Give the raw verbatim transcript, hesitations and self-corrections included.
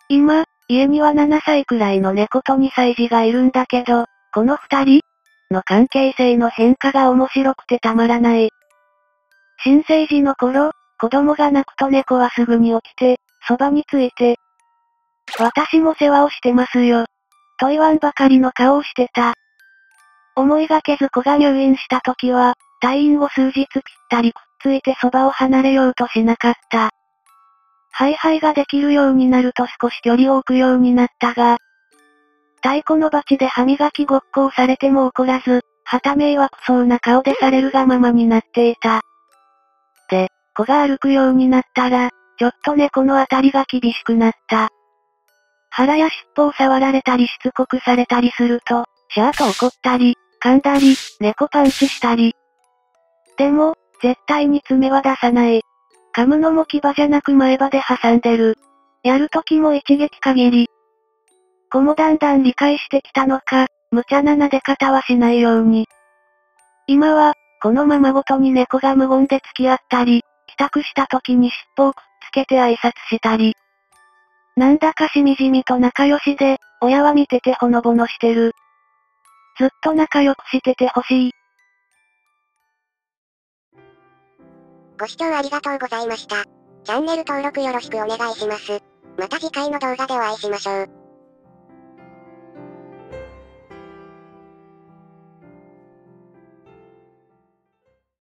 今、家にはななさいくらいの猫とにさい児がいるんだけど、このふたりの関係性の変化が面白くてたまらない。新生児の頃、子供が泣くと猫はすぐに起きて、そばについて、私も世話をしてますよ。と言わんばかりの顔をしてた。思いがけず子が入院した時は、退院後数日ぴったりくっついてそばを離れようとしなかった。ハイハイができるようになると少し距離を置くようになったが、太鼓の鉢で歯磨きごっこをされても怒らず、はた迷惑そうな顔でされるがままになっていた。で、子が歩くようになったら、ちょっと猫のあたりが厳しくなった。腹や尻尾を触られたりしつこくされたりすると、シャーと怒ったり、噛んだり、猫パンチしたり。でも、絶対に爪は出さない。噛むのも牙じゃなく前歯で挟んでる。やるときも一撃限り。子もだんだん理解してきたのか、無茶な撫で方はしないように。今は、このままごとに猫が無言で付き合ったり、帰宅した時に尻尾をくっつけて挨拶したり。なんだかしみじみと仲良しで、親は見ててほのぼのしてる。ずっと仲良くしててほしい。 ご視聴ありがとうございました。チャンネル登録よろしくお願いします。また次回の動画でお会いしましょう。